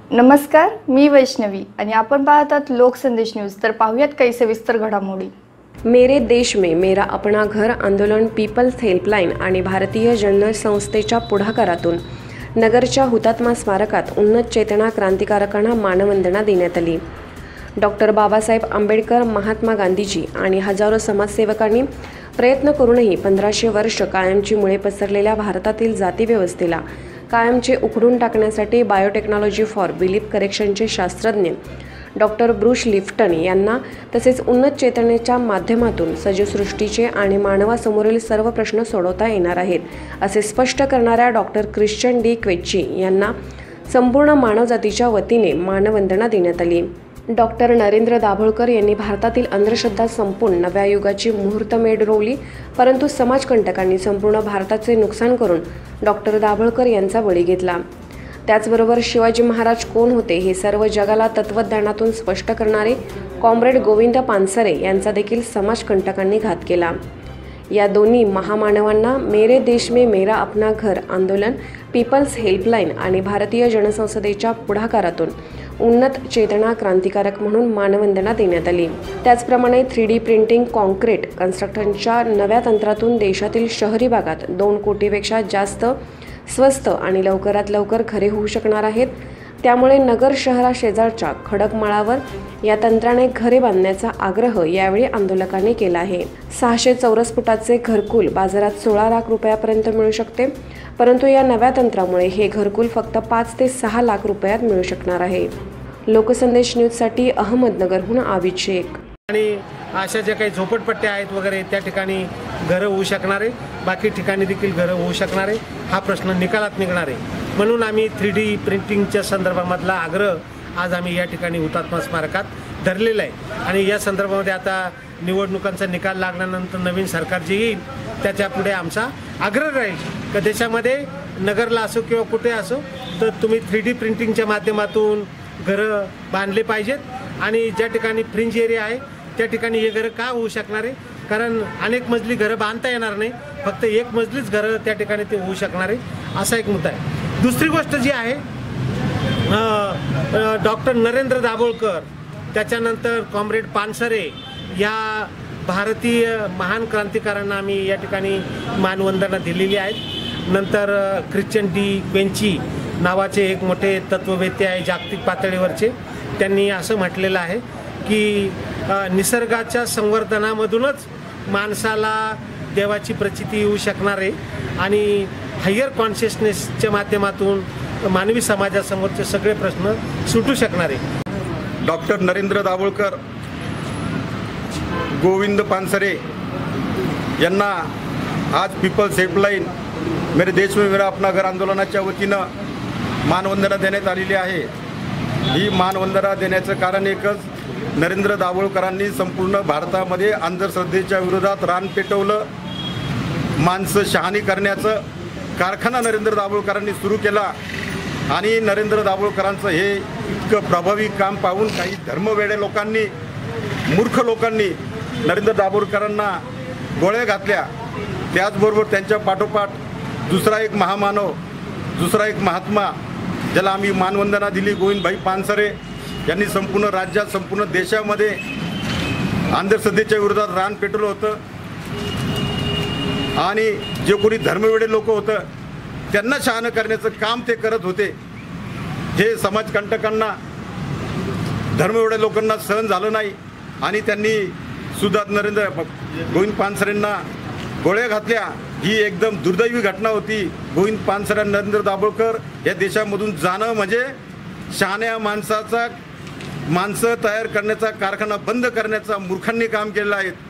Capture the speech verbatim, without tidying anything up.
नमस्कार, मी वैष्णवी आणि आपण पाहतात लोकसंदेश न्यूज। तर पाहूयात काही सविस्तर घडामोडी। मेरे देश में मेरा अपना घर आंदोलन, पीपल्स हेल्पलाईन आणि भारतीय जन संस्थेच्या पुढाकारातून नगरच्या हुतात्मा स्मारकात उन्नत चेतना क्रांतिकारकांना मानवंदना देण्यात आली। डॉक्टर बाबासाहेब आंबेडकर, महात्मा गांधीजी आणि हजारो समाजसेवकांनी प्रयत्न करूनही पंधराशे वर्ष कायमची मुळे पसरलेल्या भारतातील जाती व्यवस्थेला कायमचे उखडून टाकण्यासाठी बायोटेक्नॉलॉजी फॉर बिलीफ करेक्शनचे शास्त्रज्ञ डॉक्टर ब्रूस लिफ्टन यांना तसेच उन्नत चेतनेच्या माध्यमातून सजीवसृष्टीचे आणि मानवासमोरील सर्व प्रश्न सोडवता येणार आहेत, असे स्पष्ट करणाऱ्या डॉक्टर ख्रिश्चन डी क्वेची यांना संपूर्ण मानवजातीच्या वतीने मानवंदना देण्यात आली। डॉक्टर नरेंद्र दाभोळकर यांनी भारतातील अंधश्रद्धा संपून नव्या युगाची मुहूर्तमेढ रोवली, परंतु समाजकंटकांनी संपूर्ण भारताचे नुकसान करून डॉक्टर दाभोळकर यांचा बळी घेतला। त्याचबरोबर शिवाजी महाराज कोण होते हे सर्व जगाला तत्वज्ञानातून स्पष्ट करणारे कॉम्रेड गोविंद पानसरे यांचा देखील समाजकंटकांनी घात केला। या दोन्ही महामानवांना मेरे देश में मेरा अपना घर आंदोलन, पीपल्स हेल्पलाईन आणि भारतीय जनसंसदेच्या पुढाकारातून उन्नत चेतना क्रांतिकारक म्हणून मानवंदना देण्यात आली। त्याचप्रमाणे थ्री डी प्रिंटिंग कॉन्क्रीट कन्स्ट्रक्शनच्या नव्या तंत्रातून देशातील शहरी भागात दोन कोटीपेक्षा जास्त स्वस्त आणि लवकरात लवकर घरे होऊ शकणार आहेत। त्यामुळे नगर शहराशेजारच्या खडकमाळावर या तंत्राने घरे बांधण्याचा आग्रह यावेळी आंदोलकांनी केला आहे। सहाशे चौरस फुटाचे घरकुल बाजारात सोळा लाख रुपयापर्यंत मिळू शकते, परंतु या नव्या तंत्रामुळे हे घरकुल फक्त पाच ते सहा लाख रुपयात मिळू शकणार आहे। लोकसंदेश न्यूजसाठी अहमदनगरहून आबिद शेख। आणि अशा ज्या काही झोपडपट्ट्या आहेत वगैरे त्या ठिकाणी घरं होऊ शकणार आहे, बाकी ठिकाणी देखील घरं होऊ शकणार आहे, हा प्रश्न निकालात निघणार आहे। म्हणून आम्ही थ्री डी प्रिंटिंगच्या संदर्भामधला आग्रह आज आम्ही या ठिकाणी हुतात्मा स्मारकात धरलेला आहे। आणि या संदर्भामध्ये आता निवडणुकांचा निकाल लागल्यानंतर नवीन सरकार जे येईल त्याच्या पुढे आमचा आग्रह राहील की देशामध्ये नगरला असो किंवा कुठे असो तर तुम्ही थ्री डी प्रिंटिंगच्या माध्यमातून घरं बांधले पाहिजेत। आणि ज्या ठिकाणी फ्रिंज एरिया आहे त्या ठिकाणी हे घरं का होऊ शकणार आहे, कारण अनेक मजली घरं बांधता येणार नाही, फक्त एक मजलीच घरं त्या ठिकाणी ते होऊ शकणार आहे, असा एक मुद्दा आहे। दुसरी गोष्ट जी आहे, डॉक्टर नरेंद्र दाभोळकर, त्याच्यानंतर कॉम्रेड पानसरे या भारतीय महान क्रांतिकारांना आम्ही या ठिकाणी मानवंदना दिलेली आहेत। नंतर ख्रिश्चन डी क्वेची नावाचे एक मोठे तत्ववेत्ते आहे जागतिक पातळीवरचे, त्यांनी असं म्हटलेलं आहे की निसर्गाच्या संवर्धनामधूनच माणसाला देवाची प्रचिती येऊ शकणार आहे आणि हायर कॉन्शियसनेसच्या माध्यमातून मानवी समाजासमोरचे सगळे प्रश्न सुटू शकणार आहे। डॉक्टर नरेंद्र दाभोळकर, गोविंद पानसरे यांना आज पीपल्स हेल्पलाईन मेरे देश में मेरा अपना घर आंदोलनाच्या वतीनं मानवंदना देण्यात आलेली आहे। ही मानवंदना देण्याचं कारण एकच, नरेंद्र दाभोळकरांनी संपूर्ण भारतामध्ये अंधश्रद्धेच्या विरोधात रान पेटवलं, माणसं शहाणी करण्याचं कारखाना नरेंद्र दाभोळकरांनी सुरू केला। आणि नरेंद्र दाभोळकरांचं हे इतकं प्रभावी काम पाहून काही धर्मवेडे लोकांनी, मूर्ख लोकांनी नरेंद्र दाभोळकरांना गोळ्या घातल्या। त्याचबरोबर त्यांच्या पाठोपाठ दुसरा एक महामानव, दुसरा एक महात्मा ज्याला आम्ही मानवंदना दिली, गोविंदभाई पानसरे यांनी संपूर्ण राज्यात, संपूर्ण देशामध्ये अंधश्रद्धेच्या विरोधात रान पेटवलं होतं। आणि जे कोणी धर्मवेडे लोक होतं त्यांना शहाणं करण्याचं काम ते करत होते। हे समाजकंटकांना, धर्मवेडे लोकांना सहन झालं नाही आणि त्यांनी सुद्धा नरेंद्र गोविंद पानसरेंना गोळ्या घातल्या। ही एकदम दुर्दैवी घटना होती। गोविंद पानसरे, नरेंद्र दाभोळकर या देशामधून जाणं म्हणजे शहाण्या माणसाचा, माणसं तयार करण्याचा कारखाना बंद करण्याचा मूर्खांनी काम केलेलं आहे।